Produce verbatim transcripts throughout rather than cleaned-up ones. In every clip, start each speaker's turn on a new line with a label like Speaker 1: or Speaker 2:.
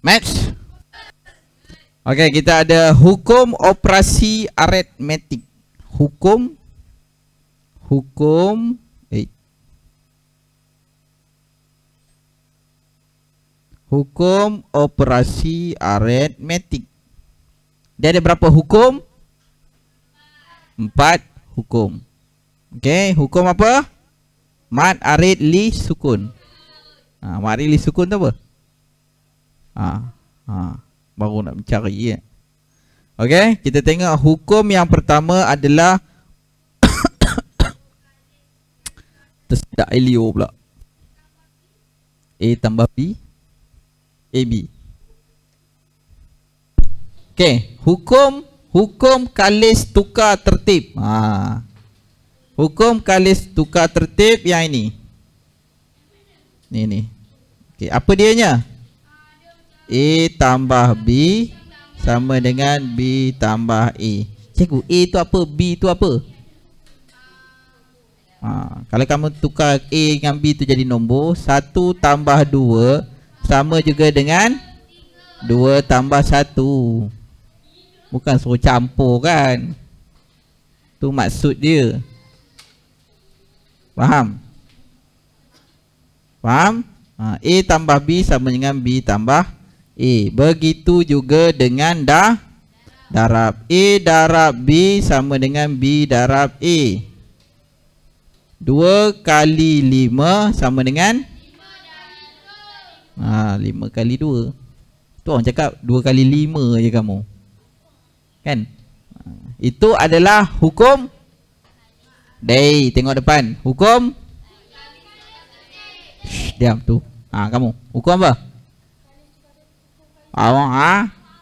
Speaker 1: Maths. Okey, kita ada hukum operasi aritmetik. Hukum hukum eh hukum operasi aritmetik. Dia ada berapa hukum? Empat hukum. Okey, hukum apa? Mad, arid, li, sukun. Ha, mad, arid, li, sukun tu apa? Ha, ha, baru nak mencari ya. Okey, kita tengok hukum yang pertama adalah tersedak Elio pula. A tambah B, A B. Okey, hukum hukum kalis tukar tertib. Ha. Hukum kalis tukar tertib yang ini. Ni ni. Okey, apa dianya? A tambah B sama dengan B tambah A. Cikgu, A tu apa? B tu apa? Ha, kalau kamu tukar A dengan B tu jadi nombor, satu tambah dua sama juga dengan dua tambah satu. Bukan suruh campur kan. Tu maksud dia. Faham? Faham? Ha, A tambah B sama dengan B tambah A. Begitu juga dengan dah darab. A darab B sama dengan B darab A. Dua kali lima sama dengan ha, lima kali dua. Tu orang cakap dua kali lima je kamu. Kan? Itu adalah hukum. Day, tengok depan. Hukum. Shh, diam tu. Ha, kamu. Hukum apa? Awak ha?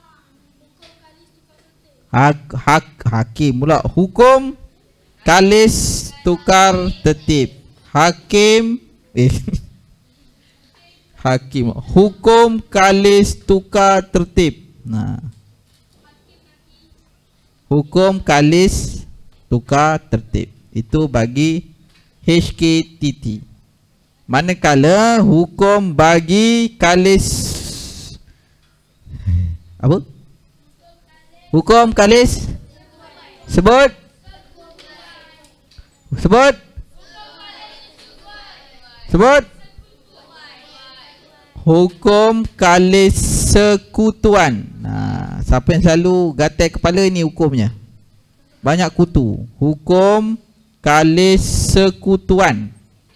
Speaker 1: Hak, hak hakim pula. Hukum kalis tukar tertib. Hakim eh hakim. Hukum kalis tukar tertib. Nah. Hukum kalis tukar tertib. Itu bagi H K T T. Manakala hukum bagi kalis apa? Hukum kalis sebut sebut sebut hukum kalis sekutuan. Nah, siapa yang selalu gatal kepala ni hukumnya? Banyak kutu. Hukum kalis sekutuan.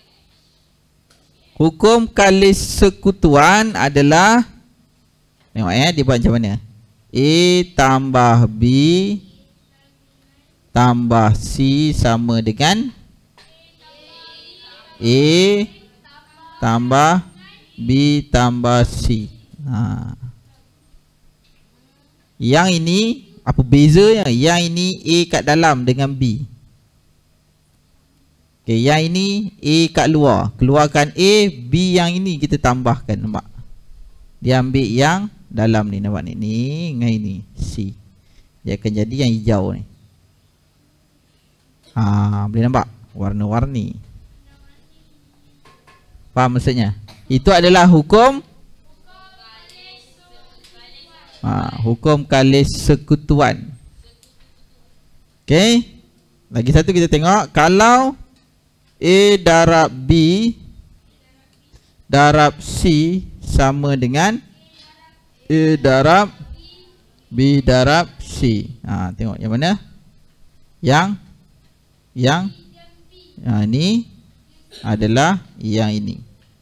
Speaker 1: Hukum kalis sekutuan adalah, tengok ya, dia buat macam mana? A tambah B tambah C sama dengan A tambah B tambah C. Ha. Yang ini apa bezanya? Yang ini A kat dalam dengan B. Okey, yang ini A kat luar. Keluarkan A, B yang ini kita tambahkan, nampak? Dia ambil yang dalam ni, nampak ni? Ni dengan ini C. Dia akan jadi yang hijau ni. Ha, boleh nampak? Warna-warni. Faham maksudnya? Itu adalah hukum ha, hukum kalis sekutuan. Okey. Lagi satu kita tengok. Kalau A darab B darab C sama dengan A darab B darab C. Ha, tengok yang mana? Yang Yang ha, ni adalah yang ini.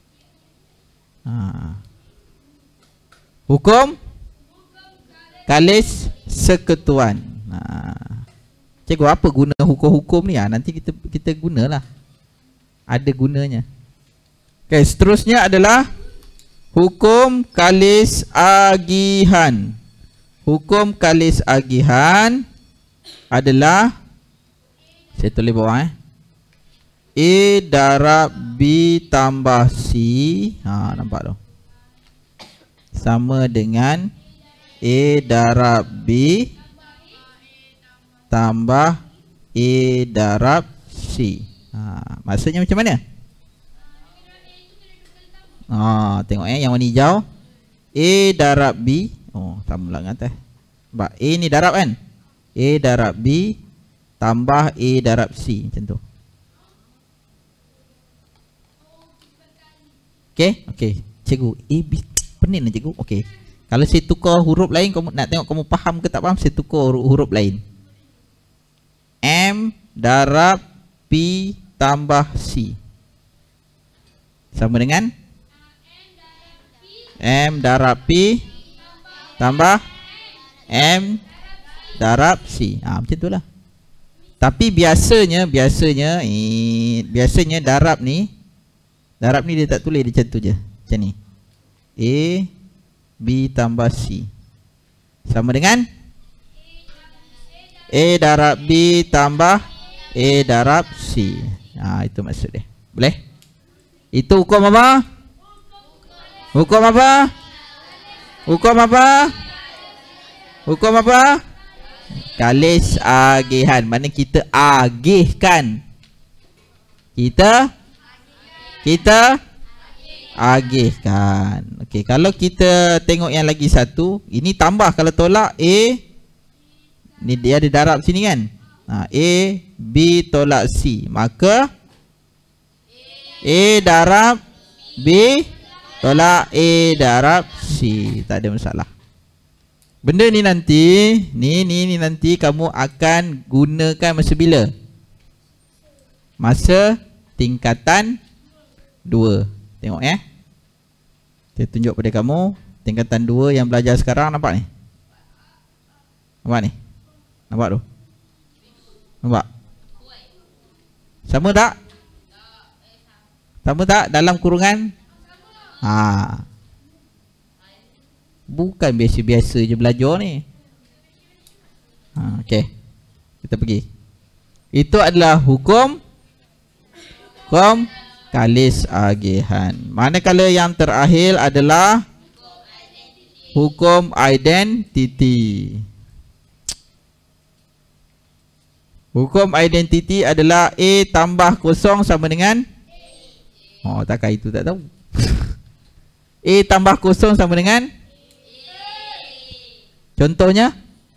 Speaker 1: Ha. Hukum kalis sekutuan. Ha. Cikgu, apa guna hukum-hukum ni? Ha, nanti kita kita gunalah. Ada gunanya. Okey, seterusnya adalah hukum kalis agihan. Hukum kalis agihan adalah, saya tulis bawah eh. A darab B tambah C. Ha, nampak tu. Sama dengan A darab B tambah A darab C. Ha, maksudnya macam mana? Ha, tengok eh, yang warna hijau. A darab B. Oh, sama lah dengan atas. Sebab A ni darab kan? A darab B tambah A darab C. Macam tu. Okay, okay. Cikgu, A, B. Pening lah cikgu. Okay. Kalau saya tukar huruf lain, kamu nak tengok kamu faham ke tak faham, saya tukar huruf, huruf lain. M darab P tambah C. Sama dengan M darab P tambah M darab C. Ah, macam tu lah. Tapi biasanya, biasanya, eh, biasanya darab ni, darab ni dia tak tulis, dia macam tu je. Macam ni. A, B tambah C. Sama dengan A darab B tambah A darab C. Ha, itu maksud dia. Boleh? Itu hukum apa? Hukum apa? Hukum apa? Hukum apa? Kalis agihan. Mana kita agihkan. Kita Kita agihkan. Okey, kalau kita tengok yang lagi satu, ini tambah kalau tolak A. Ni dia ada darab sini kan? Ha, A, B tolak C. Maka A darab B tolak A darab C. Tak ada masalah. Benda ni nanti, ni ni ni nanti kamu akan gunakan masa bila? Masa tingkatan dua. Tengok ya. Saya tunjuk pada kamu tingkatan dua yang belajar sekarang, nampak ni? Nampak ni? Nampak tu? Nampak? Sama tak? Sama tak dalam kurungan? Ha. Bukan biasa-biasa je belajar ni. Ha, okey. Kita pergi. Itu adalah hukum hukum kalis agihan. Manakala yang terakhir adalah hukum identiti. Hukum identiti adalah A tambah kosong sama dengan, oh takkan itu tak tahu. A tambah kosong sama dengan, contohnya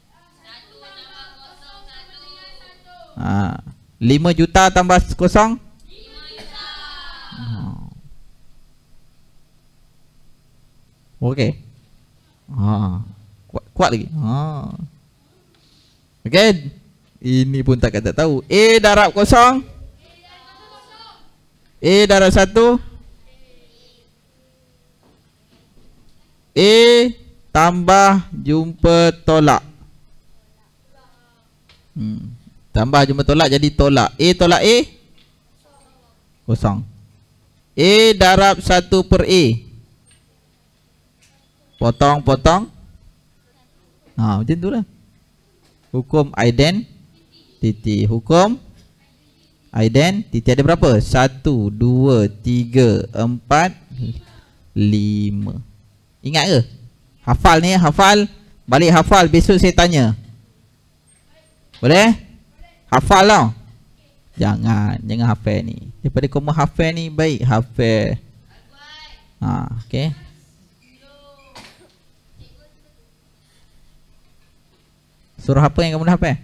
Speaker 1: ha, lima juta tambah kosong, okey. Ha, kuat, kuat lagi. Ha. Okey. Ini pun takkan tak tahu. A darab kosong, A darab satu, A tambah jumpa tolak. Hmm. Tambah jumpa tolak jadi tolak. A tolak A, kosong. A darab satu per A, potong potong. Ha, macam tu lah. Hukum identiti. Hukum identiti ada berapa? Satu, dua, tiga, empat, lima. Ingat ke? Hafal ni, hafal. Balik hafal, besok saya tanya. Boleh? Hafal tau. Jangan, jangan hafal ni. Daripada kamu hafal ni, baik hafal. Ha, okey. Surah apa yang kamu dah hafal?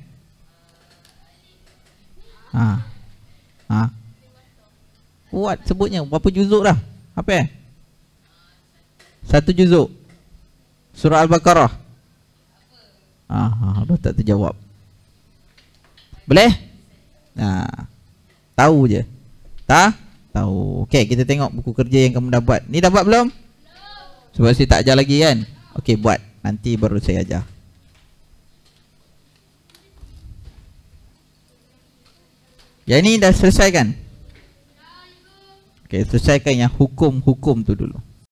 Speaker 1: Ha. Ha. Kuat sebutnya. Berapa juzuk dah? Hafal? Satu juzuk. Surah Al-Baqarah. Ha, ha, dah tak terjawab. Boleh? Ha. Tahu je. Tak? Tahu. Okey, kita tengok buku kerja yang kamu dah buat. Ni dah buat belum? Sebab saya tak ajar lagi kan? Okey, buat. Nanti baru saya ajar. Yang ini dah selesai kan? Okey, selesaikan yang hukum-hukum tu dulu.